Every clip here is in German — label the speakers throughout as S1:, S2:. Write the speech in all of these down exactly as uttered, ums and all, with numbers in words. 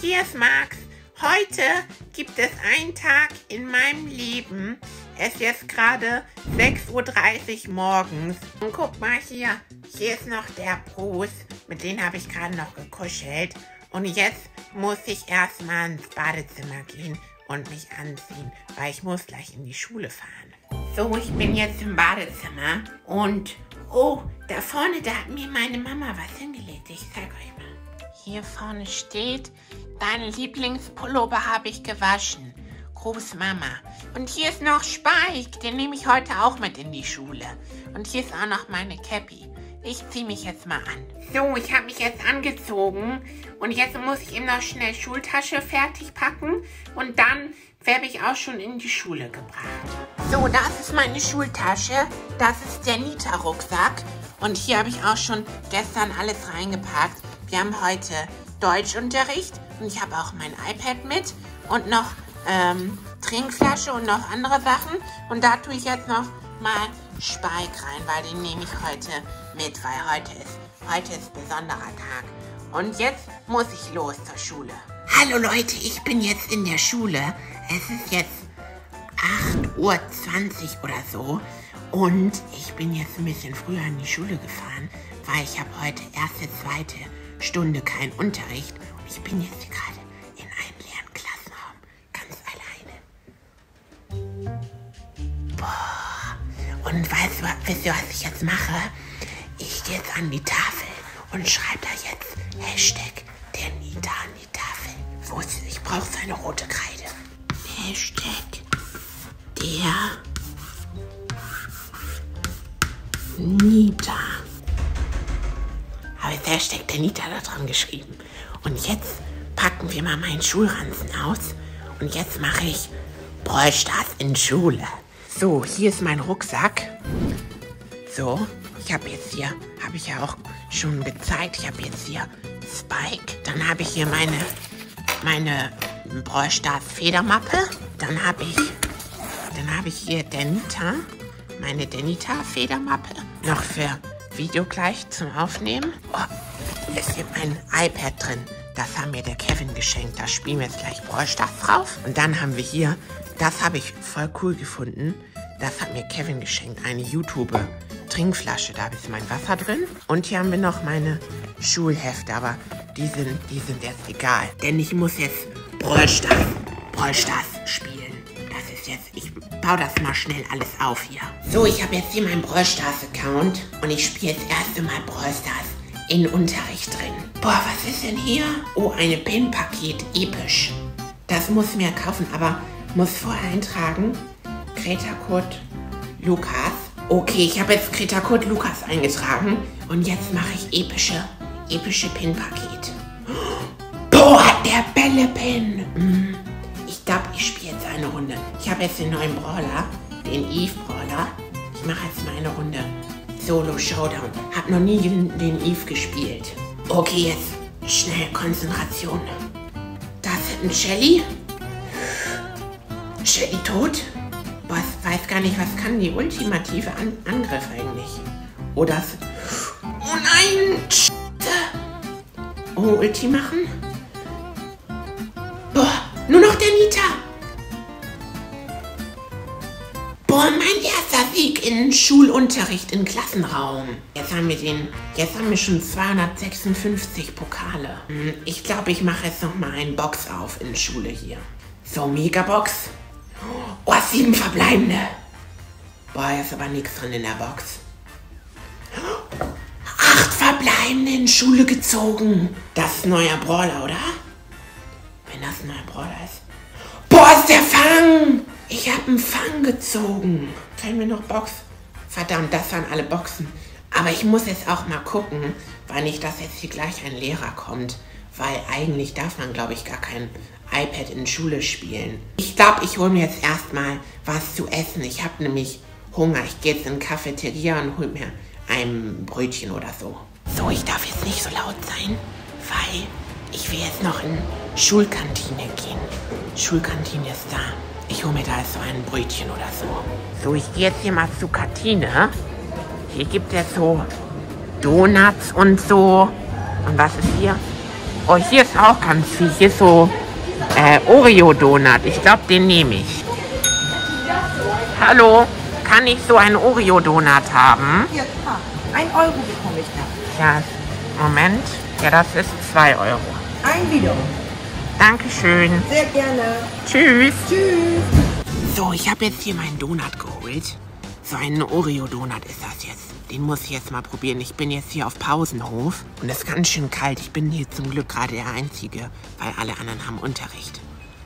S1: Hier ist Max. Heute gibt es einen Tag in meinem Leben. Es ist jetzt gerade sechs Uhr dreißig morgens. Und guck mal hier, hier ist noch der Bruce. Mit dem habe ich gerade noch gekuschelt. Und jetzt muss ich erstmal ins Badezimmer gehen und mich anziehen, weil ich muss gleich in die Schule fahren. So, ich bin jetzt im Badezimmer und oh, da vorne, da hat mir meine Mama was hingelegt. Ich zeig euch mal. Hier vorne steht, deinen Lieblingspullover habe ich gewaschen. Gruß Mama. Und hier ist noch Spike, den nehme ich heute auch mit in die Schule. Und hier ist auch noch meine Cappy. Ich ziehe mich jetzt mal an. So, ich habe mich jetzt angezogen und jetzt muss ich eben noch schnell Schultasche fertig packen und dann werde ich auch schon in die Schule gebracht. So, das ist meine Schultasche. Das ist der Nita-Rucksack und hier habe ich auch schon gestern alles reingepackt. Wir haben heute Deutschunterricht und ich habe auch mein iPad mit und noch ähm, Trinkflasche und noch andere Sachen. Und da tue ich jetzt noch mal Spike rein, weil den nehme ich heute mit, weil heute ist, heute ist besonderer Tag. Und jetzt muss ich los zur Schule. Hallo Leute, ich bin jetzt in der Schule. Es ist jetzt acht Uhr zwanzig oder so. Und ich bin jetzt ein bisschen früher in die Schule gefahren, weil ich habe heute erste, zweite Stunde keinen Unterricht. Und ich bin jetzt gerade in einem leeren Klassenraum, ganz alleine. Boah. Und weißt du, wisst ihr, was ich jetzt mache? Ich gehe jetzt an die Tafel und schreibe da jetzt Hashtag der Nita an die Tafel. Wo ist sie? Ich brauche seine rote Kreide. Hashtag der Nita. Habe jetzt Hashtag der Nita da dran geschrieben. Und jetzt packen wir mal meinen Schulranzen aus. Und jetzt mache ich Brawl Stars in Schule. So, hier ist mein Rucksack. So, ich habe jetzt hier, habe ich ja auch schon gezeigt, ich habe jetzt hier Spike. Dann habe ich hier meine, meine Brawl Stars Federmappe. Dann habe ich, dann habe ich hier Denita, meine Denita Federmappe. Noch für Video gleich zum Aufnehmen. Oh, ist hier mein iPad drin. Das haben mir der Kevin geschenkt. Da spielen wir jetzt gleich Brawl Stars drauf. Und dann haben wir hier, das habe ich voll cool gefunden. Das hat mir Kevin geschenkt. Eine YouTube-Trinkflasche. Da ist mein Wasser drin. Und hier haben wir noch meine Schulhefte. Aber die sind, die sind jetzt egal. Denn ich muss jetzt Brawl Stars, Brawl Stars spielen. Das ist jetzt, ich baue das mal schnell alles auf hier. So, ich habe jetzt hier meinen Brawl Stars Account. Und ich spiele das erste Mal Brawl Stars in Unterricht drin. Boah, was ist denn hier? Oh, eine Pin-Paket. Episch. Das muss ich mir kaufen, aber muss vorher eintragen. Greta-Code Lukas. Okay, ich habe jetzt Greta-Code Lukas eingetragen. Und jetzt mache ich epische, epische Pin-Paket. Boah, der Bälle-Pin. Mm. Ich glaube, ich spiele jetzt eine Runde. Ich habe jetzt den neuen Brawler, den Eve-Brawler. Ich mache jetzt mal eine Runde Solo Showdown. Hab noch nie den, den Eve gespielt. Okay, jetzt schnell Konzentration. Da ist ein Shelly. Shelly tot. Boah, ich weiß gar nicht, was kann die ultimative An Angriff eigentlich? Oh, das... Oh nein! Oh, Ulti machen? Boah, nur noch der Nita! Boah, mein erster Sieg in Schulunterricht im Klassenraum. Jetzt haben wir den, jetzt haben wir schon zweihundertsechsundfünfzig Pokale. Ich glaube, ich mache jetzt noch mal einen Box auf in Schule hier. So, Megabox. Oh, sieben verbleibende. Boah, hier ist aber nichts drin in der Box. Acht verbleibende in Schule gezogen. Das ist ein neuer Brawler, oder? Wenn das ein neuer Brawler ist. Boah, ist der Fang! Ich habe einen Fang gezogen. Können wir noch Box? Verdammt, das waren alle Boxen. Aber ich muss jetzt auch mal gucken, weil nicht, dass jetzt hier gleich ein Lehrer kommt. Weil eigentlich darf man, glaube ich, gar kein iPad in Schule spielen. Ich glaube, ich hole mir jetzt erstmal was zu essen. Ich habe nämlich Hunger. Ich gehe jetzt in die Cafeteria und hole mir ein Brötchen oder so. So, ich darf jetzt nicht so laut sein, weil ich will jetzt noch in Schulkantine gehen. Schulkantine ist da. Ich hole mir da jetzt so ein Brötchen oder so. So, ich gehe jetzt hier mal zur Kantine. Hier gibt es so Donuts und so. Und was ist hier? Oh, hier ist auch ganz viel. Hier ist so äh, Oreo-Donut. Ich glaube, den nehme ich. Hallo, kann ich so einen Oreo-Donut haben?
S2: Ja, klar. Ein Euro bekomme ich da.
S1: Ja, Moment. Ja, das ist zwei Euro.
S2: Ein Video.
S1: Dankeschön.
S2: Sehr gerne.
S1: Tschüss.
S2: Tschüss.
S1: So, ich habe jetzt hier meinen Donut geholt. So ein Oreo-Donut ist das jetzt. Den muss ich jetzt mal probieren. Ich bin jetzt hier auf Pausenhof und es ist ganz schön kalt. Ich bin hier zum Glück gerade der Einzige, weil alle anderen haben Unterricht.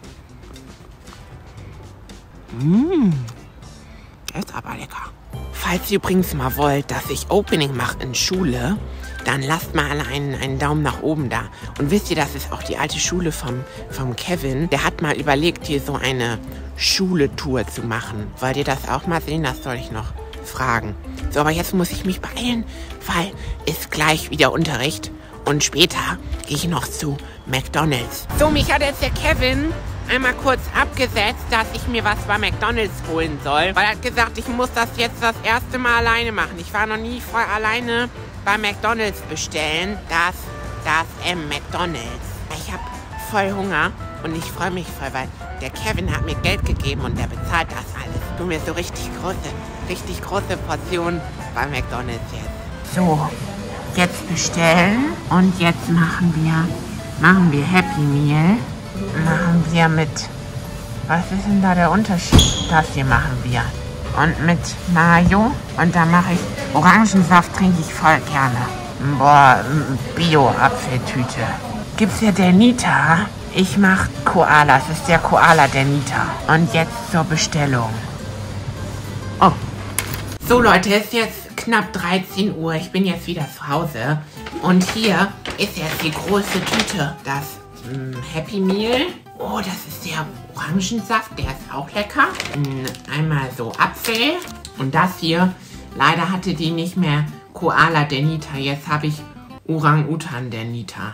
S1: Mmh, das ist aber lecker. Falls ihr übrigens mal wollt, dass ich Opening mache in Schule, dann lasst mal alle einen, einen Daumen nach oben da. Und wisst ihr, das ist auch die alte Schule vom, vom Kevin. Der hat mal überlegt, hier so eine Schule-Tour zu machen. Wollt ihr das auch mal sehen? Das soll ich noch fragen. So, aber jetzt muss ich mich beeilen, weil ist gleich wieder Unterricht. Und später gehe ich noch zu McDonald's. So, mich hat jetzt der Kevin einmal kurz abgesetzt, dass ich mir was bei McDonald's holen soll. Weil er hat gesagt, ich muss das jetzt das erste Mal alleine machen. Ich war noch nie vorher alleine bei McDonald's bestellen. Das, das ähm, McDonald's. Ich habe voll Hunger und ich freue mich voll, weil der Kevin hat mir Geld gegeben und der bezahlt das alles. Du mir so richtig große, richtig große Portionen bei McDonald's jetzt. So, jetzt bestellen und jetzt machen wir, machen wir Happy Meal. Machen wir mit, was ist denn da der Unterschied? Das hier machen wir. Und mit Mayo. Und dann mache ich, Orangensaft trinke ich voll gerne. Boah, Bio-Apfeltüte. Gibt's ja der Nita? Ich mache Koala, das ist der Koala der Nita. Und jetzt zur Bestellung. Oh. So Leute, es ist jetzt knapp dreizehn Uhr. Ich bin jetzt wieder zu Hause. Und hier ist jetzt die große Tüte. Das mh, Happy Meal. Oh, das ist der Orangensaft. Der ist auch lecker. Mh, einmal so Apfel. Und das hier, leider hatte die nicht mehr Koala der Nita. Jetzt habe ich Orang-Utan der Nita.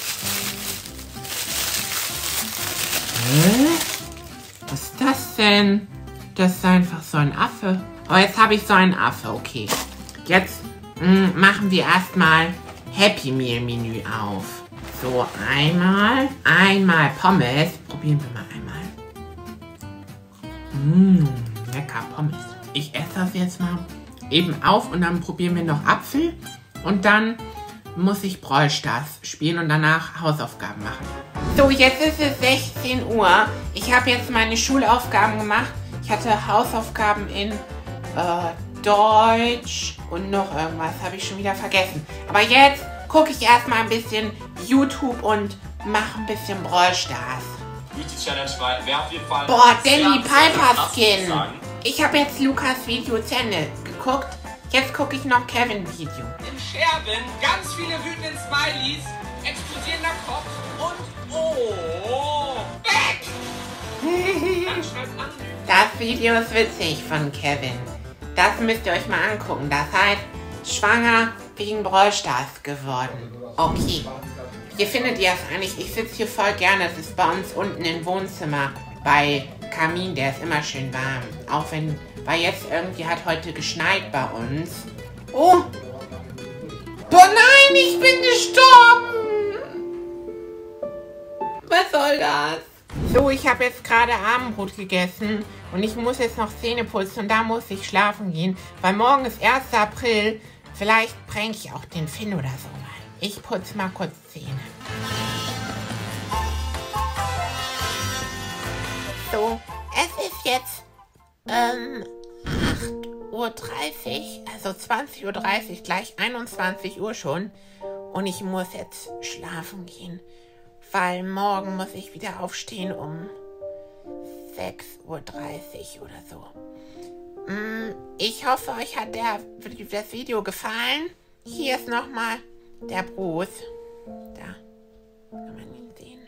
S1: Hä? Was ist das denn? Das ist einfach so ein Affe. Oh, jetzt habe ich so einen Affe. Okay. Jetzt mh, machen wir erstmal Happy Meal Menü auf. So, einmal. Einmal Pommes. Probieren wir mal einmal. Mh, lecker Pommes. Ich esse das jetzt mal eben auf und dann probieren wir noch Apfel. Und dann muss ich Brawl Stars spielen und danach Hausaufgaben machen. So, jetzt ist es sechzehn Uhr. Ich habe jetzt meine Schulaufgaben gemacht. Ich hatte Hausaufgaben in äh, Deutsch und noch irgendwas. Habe ich schon wieder vergessen. Aber jetzt gucke ich erstmal ein bisschen YouTube und mache ein bisschen Brawl Stars. Boah, Danny Piper Skin. Ich habe jetzt Lukas Video zu Ende geguckt. Jetzt gucke ich noch Kevin Video.
S3: In Scherben ganz viele wütende Smileys, explodierender Kopf und oh, weg!
S1: Das Video ist witzig von Kevin. Das müsst ihr euch mal angucken. Das heißt, schwanger wegen Brawl Stars geworden. Okay. Hier findet ihr es eigentlich. Ich sitze hier voll gerne. Das ist bei uns unten im Wohnzimmer bei Kamin. Der ist immer schön warm. Auch wenn, weil jetzt irgendwie hat heute geschneit bei uns. Oh! Boah, nein, ich bin gestorben! Was soll das? So, ich habe jetzt gerade Abendbrot gegessen und ich muss jetzt noch Zähne putzen und da muss ich schlafen gehen, weil morgen ist erster April. Vielleicht prank ich auch den Finn oder so mal. Ich putze mal kurz Zähne. So, es ist jetzt ähm, acht Uhr dreißig, also zwanzig Uhr dreißig, gleich einundzwanzig Uhr schon. Und ich muss jetzt schlafen gehen, weil morgen muss ich wieder aufstehen um sechs Uhr dreißig oder so. Ich hoffe, euch hat der, das Video gefallen. Hier ist nochmal der Bruce. Da kann man ihn sehen.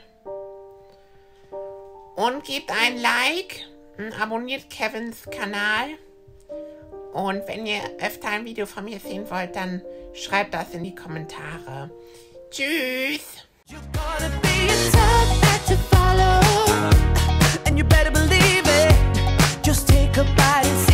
S1: Und gebt ein Like, abonniert Kevins Kanal. Und wenn ihr öfter ein Video von mir sehen wollt, dann schreibt das in die Kommentare. Tschüss! You gotta be a tough act to follow, and you better believe it. Just take a bite and